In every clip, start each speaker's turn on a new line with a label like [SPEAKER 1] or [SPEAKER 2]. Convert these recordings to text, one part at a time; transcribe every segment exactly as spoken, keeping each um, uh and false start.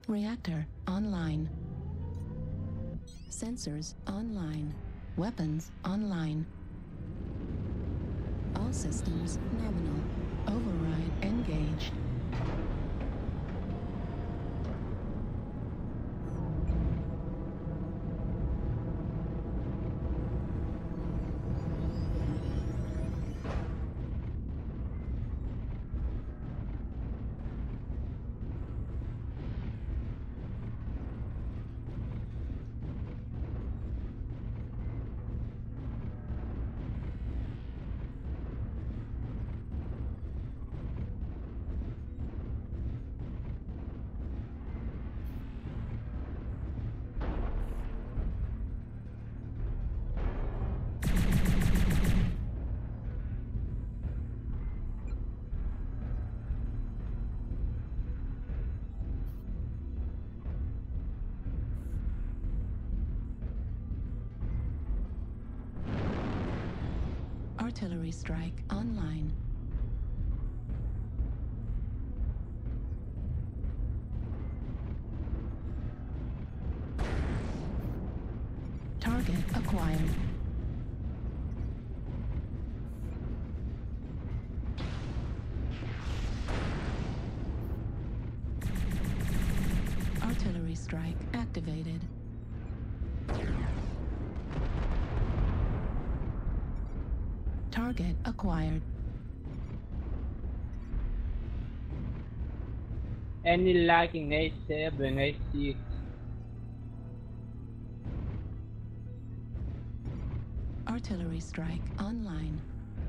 [SPEAKER 1] Reactor online. Sensors online. Weapons online. All systems nominal. Override engaged. Artillery strike online. Target acquired. Artillery strike activated. Target acquired.
[SPEAKER 2] Any lagging A seven, A six.
[SPEAKER 1] Artillery strike online.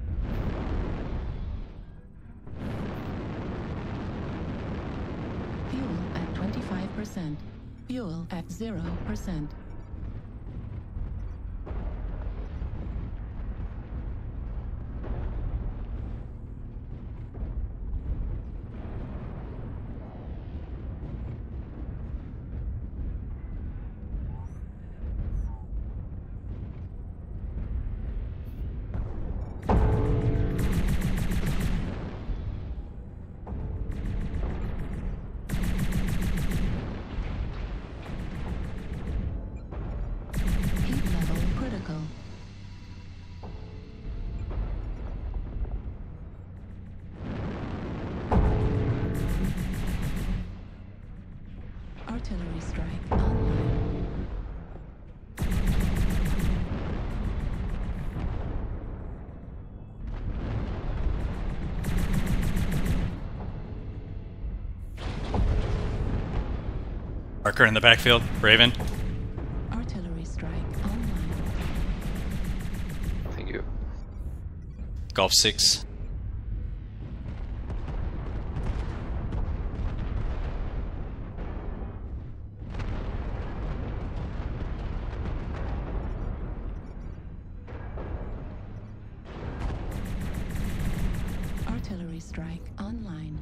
[SPEAKER 1] Fuel at twenty-five percent. Fuel at zero percent. Artillery strike online.
[SPEAKER 3] Marker in the backfield, Raven.
[SPEAKER 1] Artillery strike online.
[SPEAKER 4] Thank you.
[SPEAKER 3] Golf six.
[SPEAKER 1] Artillery strike online.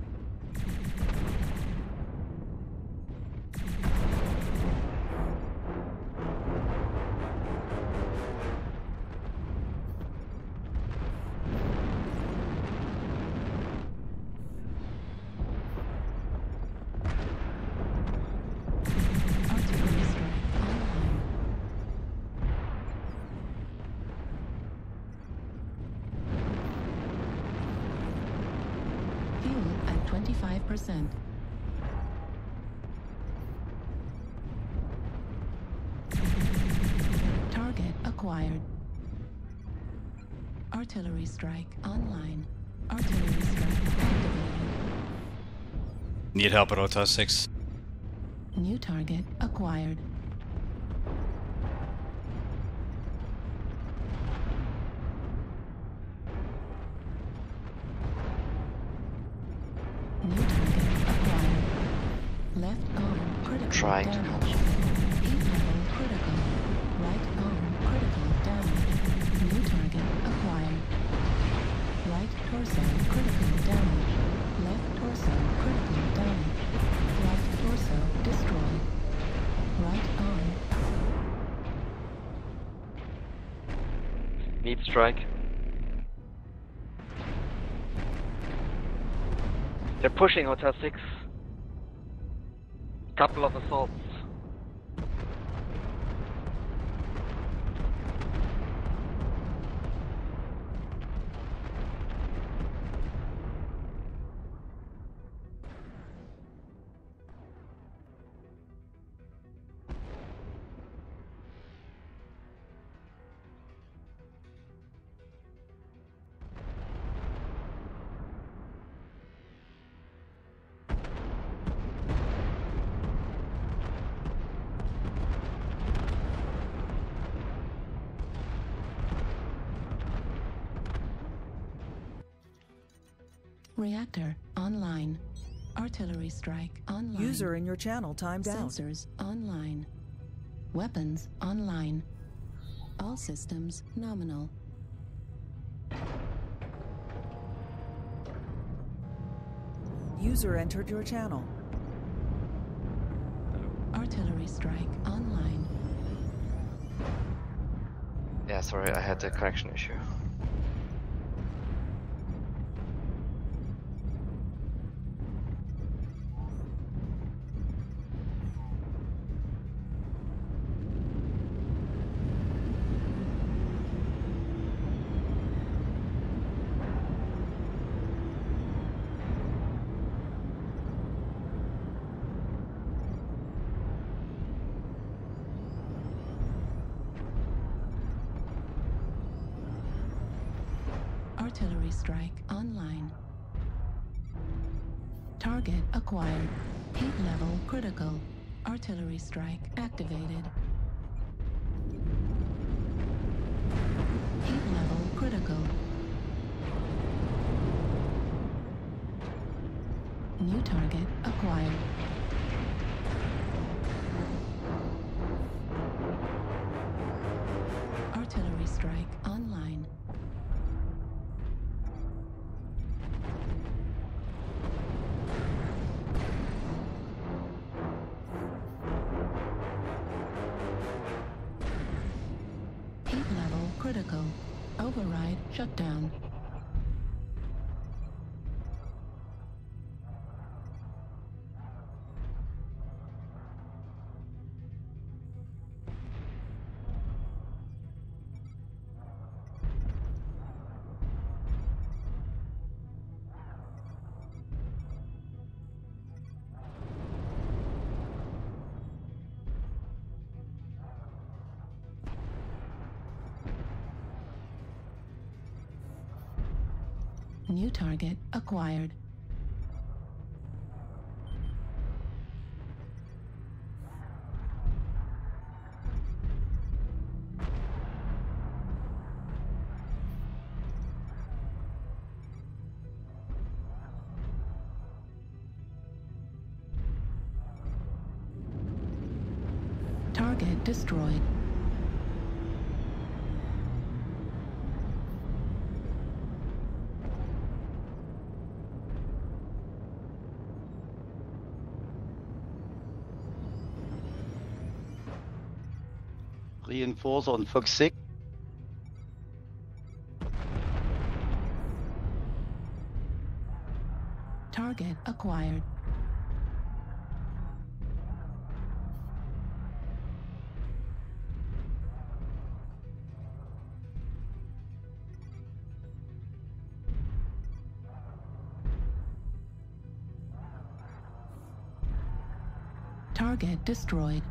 [SPEAKER 1] Artillery strike online. Fuel at twenty-five percent. Target acquired. Artillery strike online. Artillery strike activated.
[SPEAKER 3] Need help at O T A six.
[SPEAKER 1] New target acquired. New target acquired. Left arm critical
[SPEAKER 4] Trying to
[SPEAKER 1] damage.
[SPEAKER 4] come.
[SPEAKER 1] Heat level critical. Right arm critical damage. New target acquired. Right torso critical damage. Left torso critical damage. Right torso destroyed. Right arm.
[SPEAKER 4] Need strike. They're pushing Hotel six. Couple of assaults.
[SPEAKER 1] Reactor online. Artillery strike online.
[SPEAKER 5] User in your channel timed out.
[SPEAKER 1] Sensors online. Weapons online. All systems nominal.
[SPEAKER 5] User entered your channel.
[SPEAKER 1] Artillery strike online.
[SPEAKER 4] Yeah, sorry, I had a connection issue.
[SPEAKER 1] Artillery strike online. Target acquired. Heat level critical. Artillery strike activated. Heat level critical. New target acquired. Artillery strike online. Heat level critical. Override shutdown. New target acquired. Target destroyed.
[SPEAKER 6] Reinforce on Fox six.
[SPEAKER 1] Target acquired. Target destroyed.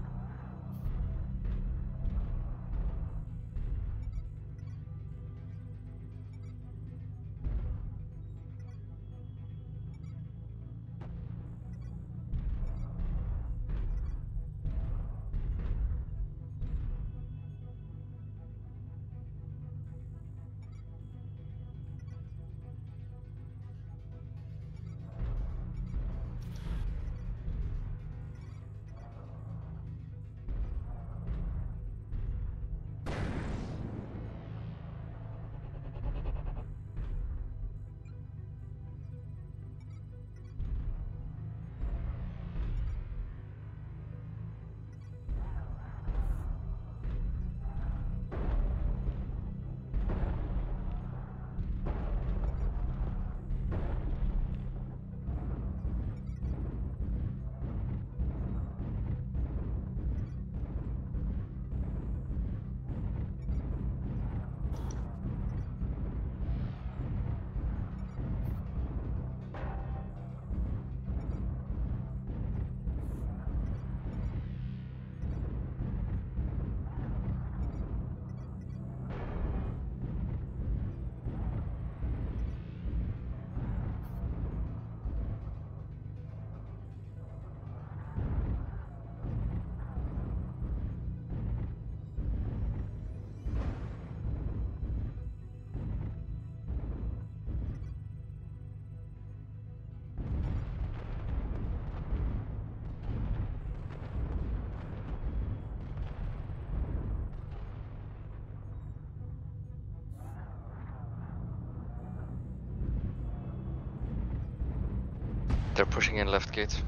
[SPEAKER 4] They're pushing in left gate.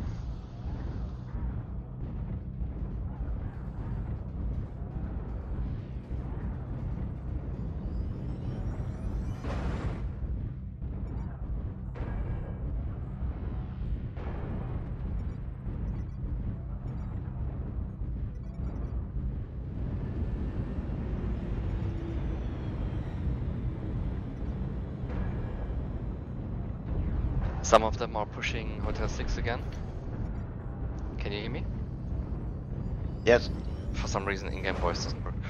[SPEAKER 4] Some of them are pushing Hotel six again. Can you hear me?
[SPEAKER 6] Yes.
[SPEAKER 4] For some reason in-game voice doesn't work.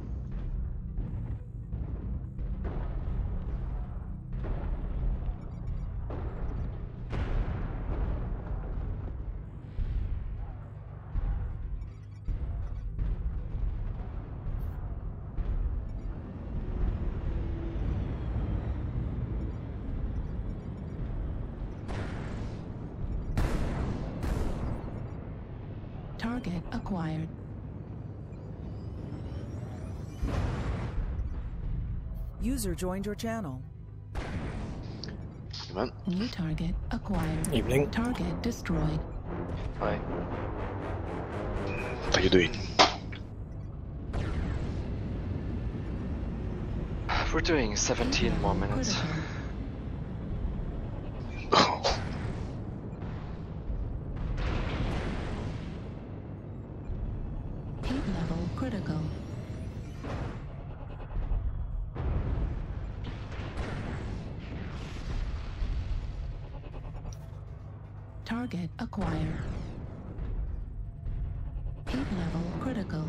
[SPEAKER 1] Target acquired.
[SPEAKER 5] User joined your channel.
[SPEAKER 7] Evening.
[SPEAKER 1] New target acquired.
[SPEAKER 7] Evening.
[SPEAKER 1] Target destroyed.
[SPEAKER 4] Hi.
[SPEAKER 7] What are you doing?
[SPEAKER 4] We're doing seventeen more minutes.
[SPEAKER 1] Critical. Heat level critical. Target acquired. Heat level critical.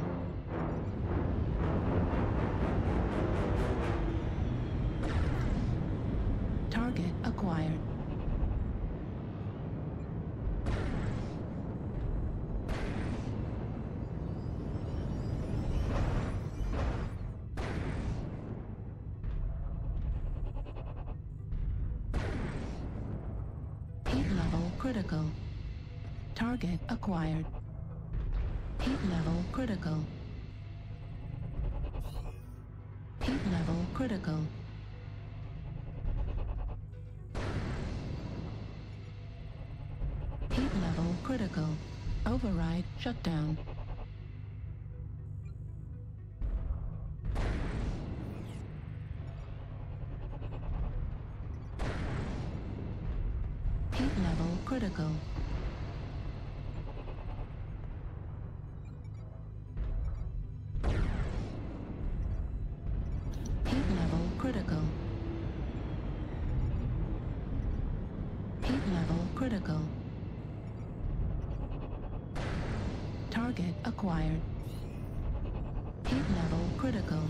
[SPEAKER 1] Target acquired. Heat level critical. Target acquired. Heat level critical. Heat level critical. Heat level critical. Override shutdown. Heat level critical. Heat level critical. Heat level critical. Target acquired. Heat level critical.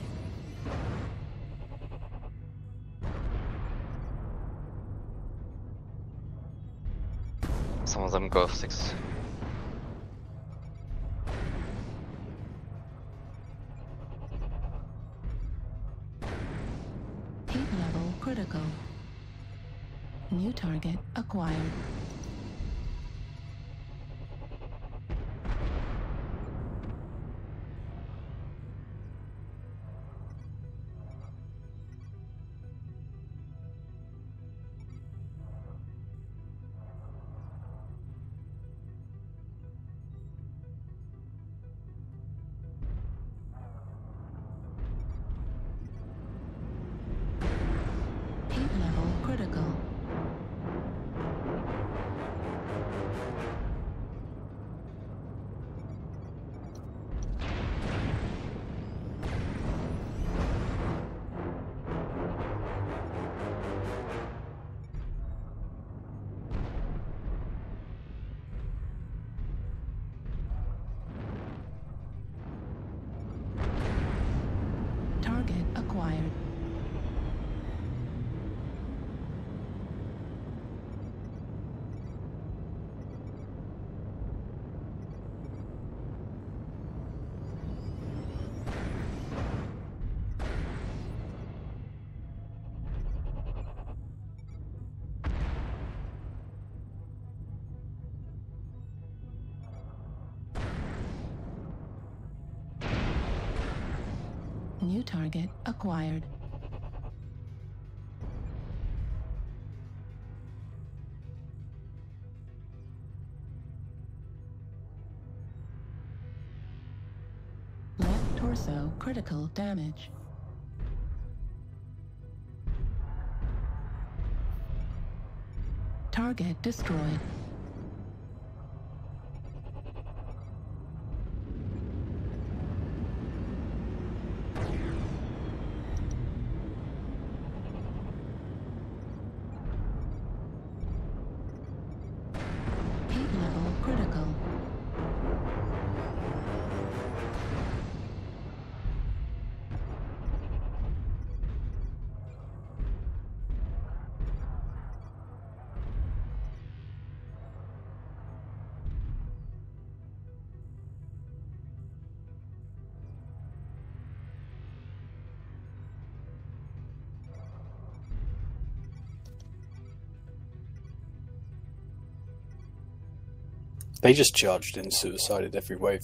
[SPEAKER 4] Some of them go six.
[SPEAKER 1] Heat level critical. New target acquired. Heat level critical. Target acquired. New target acquired. torso critical damage. Target destroyed. Heat level critical.
[SPEAKER 7] They just charged and suicided every wave.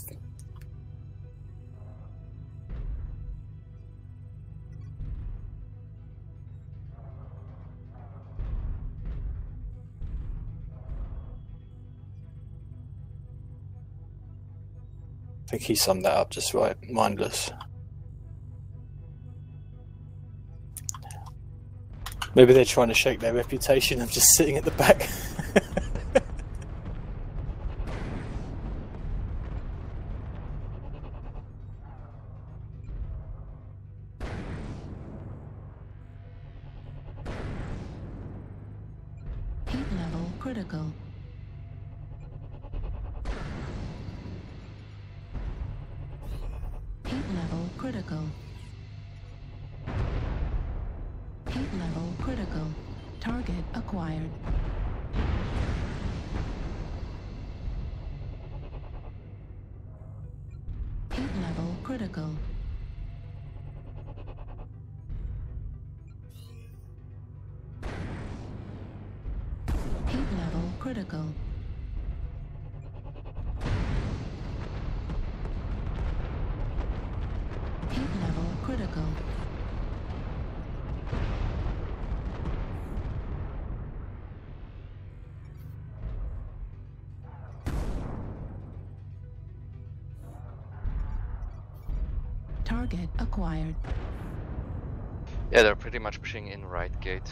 [SPEAKER 7] I think he summed that up just right. Mindless. Maybe they're trying to shake their reputation of just sitting at the back.
[SPEAKER 1] Heat level critical. Heat level critical. Heat level critical. Target acquired. Heat level critical. Heat level critical. Heat level critical. Target acquired.
[SPEAKER 4] Yeah, they're pretty much pushing in right gate.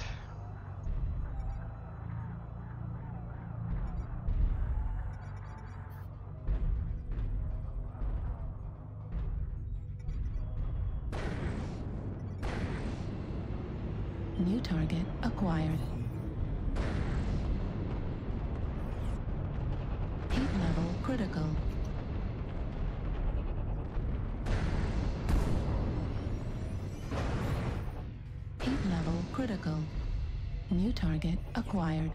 [SPEAKER 1] New target acquired. Heat level critical. Heat level critical. New target acquired.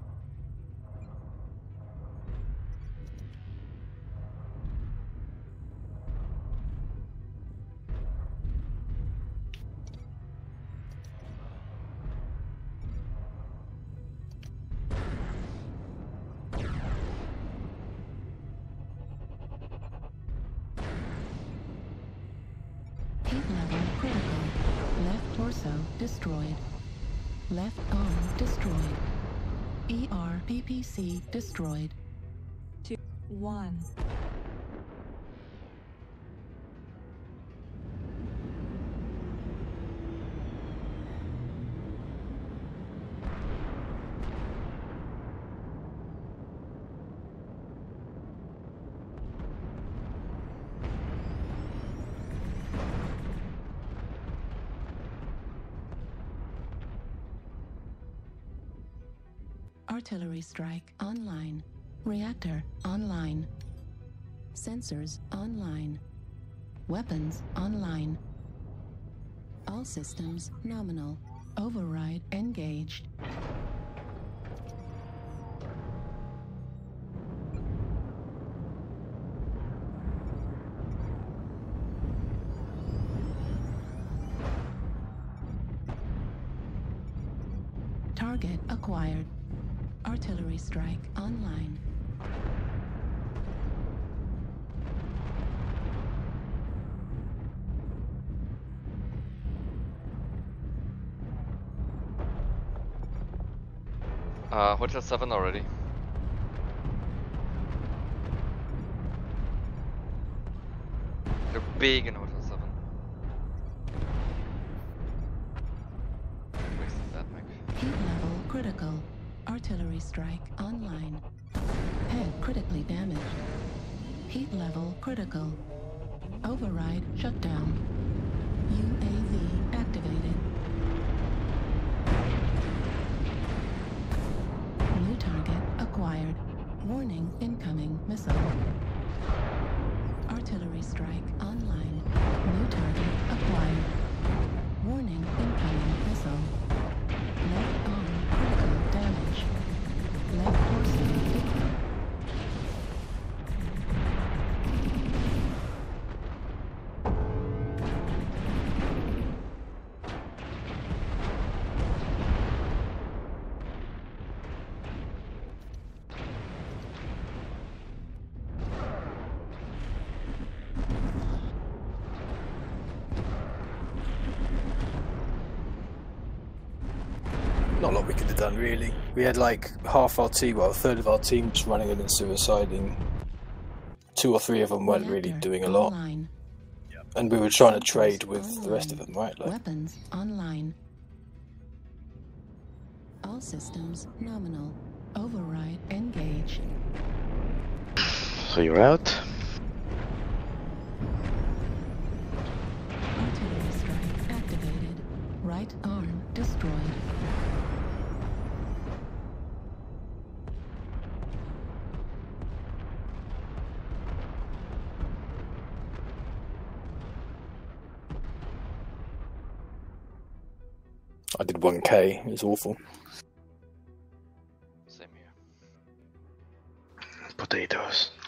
[SPEAKER 1] Heat level critical. Left torso destroyed. Left arm destroyed. E R P P C destroyed.
[SPEAKER 5] Two, one.
[SPEAKER 1] Artillery strike online. Reactor online. Sensors online. Weapons online. All systems nominal. Override engaged. Target acquired. Artillery strike online.
[SPEAKER 4] Uh, Hotel seven already. They're big in Hotel seven.
[SPEAKER 1] strike online. Head critically damaged. Heat level critical. Override shutdown. U A V activated. New target acquired. Warning incoming missile. Artillery strike online. New target acquired. Warning incoming missile. Left arm critical damage. Left torso hit.
[SPEAKER 7] Not a lot we could have done, really. We had like half our team, well, a third of our team was running in and suiciding. Two or three of them weren't really
[SPEAKER 1] Reactor
[SPEAKER 7] doing a lot.
[SPEAKER 1] online.
[SPEAKER 7] And we were trying to trade with the rest of them, right? Like,
[SPEAKER 1] Weapons online. All systems nominal. Override engaged.
[SPEAKER 6] So you're out?
[SPEAKER 1] Artillery strike activated. Right arm destroyed.
[SPEAKER 7] I did one K, it was awful.
[SPEAKER 4] Same here.
[SPEAKER 6] Potatoes.